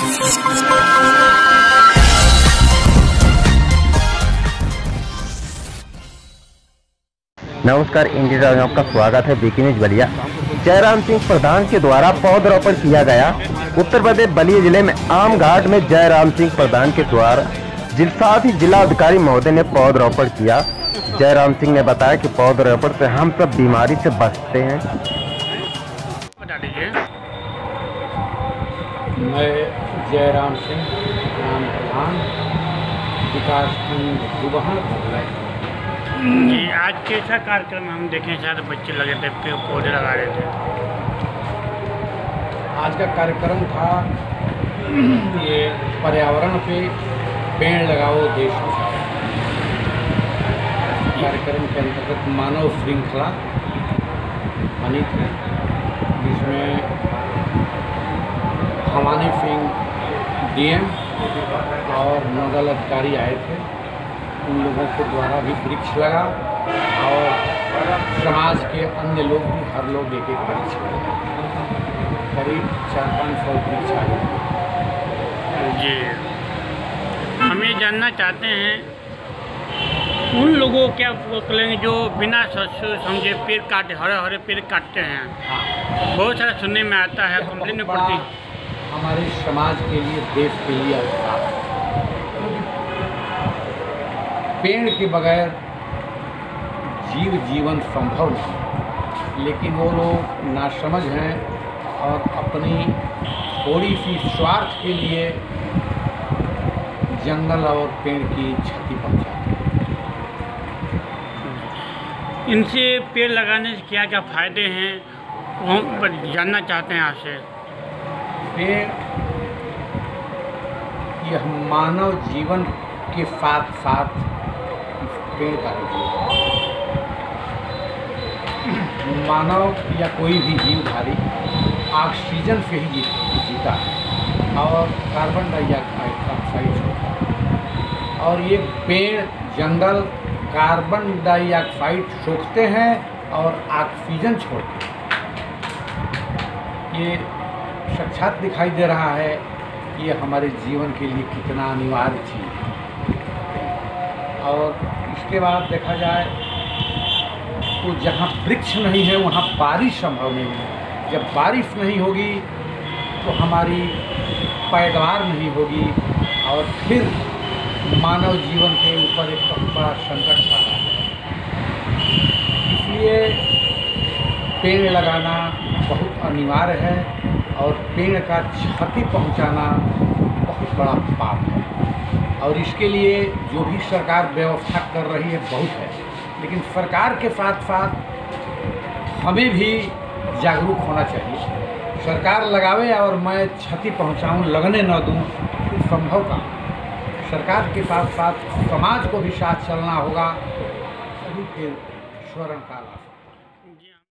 नमस्कार, इंडिया में आपका स्वागत है। Breaking news Ballia. जयराम सिंह प्रधान के द्वारा पौधरोपण किया गया। उत्तर प्रदेश बलिया जिले में आम घाट में जयराम सिंह प्रधान के द्वारा साथ ही जिला अधिकारी महोदय ने पौधरोपण किया। जयराम सिंह ने बताया कि पौधरोपण से हम सब बीमारी से बचते हैं। बता दीजिए। मैं जयराम सिंह ग्राम प्रधान विकासखंड दुबहन जी, आज कैसा कार्यक्रम हम देखें, शायद बच्चे लगे थे, पेड़ पौधे लगा रहे थे। आज का कार्यक्रम था ये पर्यावरण पे पेड़ लगाओ देश बचाओ। कार्यक्रम के अंतर्गत मानव श्रृंखला बनी थी, जिसमें हमानी सिंह डीएम और नोडल अधिकारी आए थे। उन लोगों के द्वारा भी वृक्ष लगा और समाज के अन्य लोग भी, हर लोग एक एक वृक्ष लगा। करीब 400-500 वृक्ष आए जी, हम ये जानना चाहते हैं उन लोगों क्या करेंगे जो बिना सोच समझे पेड़ काटे, हरे हरे पेड़ काटते हैं। बहुत सारा सुनने में आता है, कंप्लेन में पड़ती। हमारे समाज के लिए, देश के लिए अवसर। पेड़ के बगैर जीवन संभव नहीं, लेकिन वो लोग नासमझ हैं और अपनी थोड़ी सी स्वार्थ के लिए जंगल और पेड़ की क्षति पहुंचाते हैं। इनसे पेड़ लगाने से क्या क्या फायदे हैं वो हम जानना चाहते हैं आपसे। पेड़ यह मानव जीवन के साथ साथ पेड़ का मानव या कोई भी जीवधारी ऑक्सीजन से ही जीता है और कार्बन डाइऑक्साइड छोड़ता है। और ये पेड़ जंगल कार्बन डाइऑक्साइड सोखते हैं और ऑक्सीजन छोड़ते हैं। ये साक्षात दिखाई दे रहा है कि ये हमारे जीवन के लिए कितना अनिवार्य चीज़ है। और इसके बाद देखा जाए तो जहाँ वृक्ष नहीं है वहाँ बारिश संभव नहीं है। जब बारिश नहीं होगी तो हमारी पैदावार नहीं होगी और फिर मानव जीवन के ऊपर एक बहुत बड़ा संकट आ रहा है। इसलिए पेड़ लगाना बहुत अनिवार्य है और पेड़ का क्षति पहुंचाना बहुत बड़ा पाप है। और इसके लिए जो भी सरकार व्यवस्था कर रही है बहुत है, लेकिन सरकार के साथ साथ हमें भी जागरूक होना चाहिए। सरकार लगावे और मैं क्षति पहुंचाऊं, लगने न दूं, तो संभव का। सरकार के साथ साथ समाज को भी साथ चलना होगा, सभी के स्वर्ण का लाभ।